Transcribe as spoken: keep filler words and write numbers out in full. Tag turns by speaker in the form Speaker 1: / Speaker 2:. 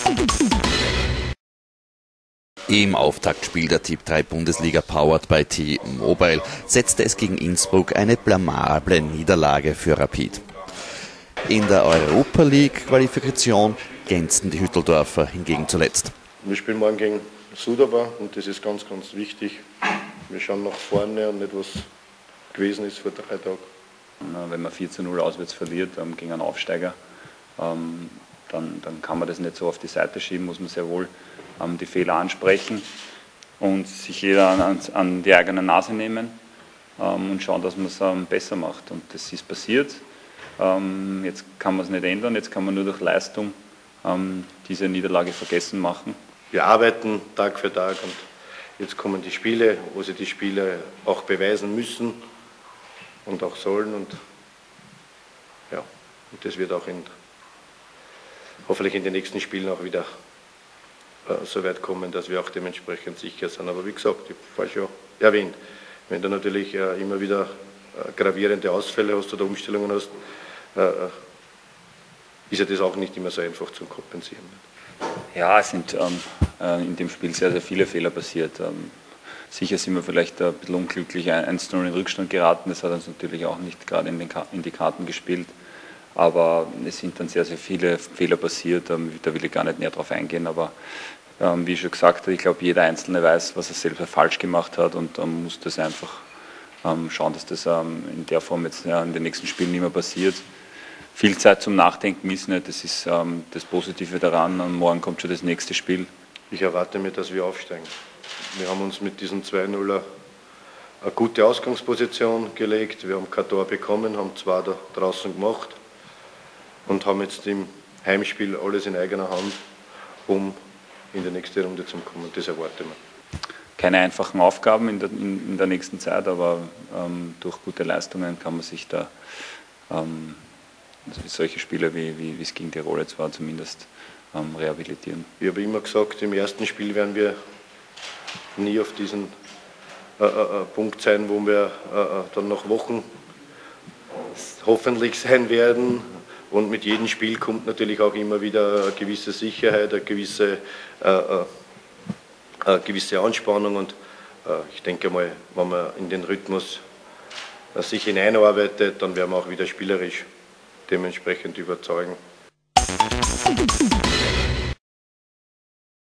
Speaker 1: Im Auftaktspiel der Tipp drei Bundesliga powered by T-Mobile setzte es gegen Innsbruck eine blamable Niederlage für Rapid. In der Europa League Qualifikation glänzten die Hütteldorfer hingegen zuletzt.
Speaker 2: Wir spielen morgen gegen Sudaba und das ist ganz, ganz wichtig. Wir schauen nach vorne und nicht, was gewesen ist vor drei Tagen.
Speaker 3: Wenn man vier zu null auswärts verliert ähm, gegen einen Aufsteiger, ähm, dann, dann kann man das nicht so auf die Seite schieben, muss man sehr wohl ähm, die Fehler ansprechen und sich jeder an, an die eigene Nase nehmen ähm, und schauen, dass man es ähm, besser macht. Und das ist passiert. Ähm, jetzt kann man es nicht ändern, jetzt kann man nur durch Leistung ähm, diese Niederlage vergessen machen.
Speaker 2: Wir arbeiten Tag für Tag und jetzt kommen die Spiele, wo sie die Spiele auch beweisen müssen und auch sollen. Und, ja, und das wird auch in, hoffentlich in den nächsten Spielen auch wieder äh, so weit kommen, dass wir auch dementsprechend sicher sind. Aber wie gesagt, ich habe vorhin schon erwähnt, wenn du natürlich äh, immer wieder äh, gravierende Ausfälle hast oder Umstellungen hast, äh, ist ja das auch nicht immer so einfach zu kompensieren.
Speaker 3: Ja, es sind ähm, äh, in dem Spiel sehr, sehr viele Fehler passiert. Ähm, sicher sind wir vielleicht ein bisschen unglücklich eins zu null in Rückstand geraten. Das hat uns natürlich auch nicht gerade in, den in die Karten gespielt. Aber es sind dann sehr, sehr viele Fehler passiert. Ähm, da will ich gar nicht näher drauf eingehen. Aber ähm, wie ich schon gesagt habe, ich glaube, jeder Einzelne weiß, was er selber falsch gemacht hat und ähm, muss das einfach ähm, schauen, dass das ähm, in der Form jetzt ja, in den nächsten Spielen nicht mehr passiert. Viel Zeit zum Nachdenken ist nicht, das ist ähm, das Positive daran. Und morgen kommt schon das nächste Spiel.
Speaker 2: Ich erwarte mir, dass wir aufsteigen. Wir haben uns mit diesem zwei null eine gute Ausgangsposition gelegt. Wir haben kein Tor bekommen, haben zwei da draußen gemacht und haben jetzt im Heimspiel alles in eigener Hand, um in die nächste Runde zu kommen. Das erwarte ich mir.
Speaker 3: Keine einfachen Aufgaben in der, in, in der nächsten Zeit, aber ähm, durch gute Leistungen kann man sich da ähm, solche Spiele, wie, wie, wie es gegen Tirol jetzt war, zumindest ähm, rehabilitieren.
Speaker 2: Ich habe immer gesagt, im ersten Spiel werden wir nie auf diesen äh, äh, Punkt sein, wo wir äh, dann nach Wochen hoffentlich sein werden. Und mit jedem Spiel kommt natürlich auch immer wieder eine gewisse Sicherheit, eine gewisse, äh, äh, eine gewisse Anspannung. Und äh, ich denke mal, wenn man in den Rhythmus äh, sich hineinarbeitet, dann werden wir auch wieder spielerisch dementsprechend überzeugen.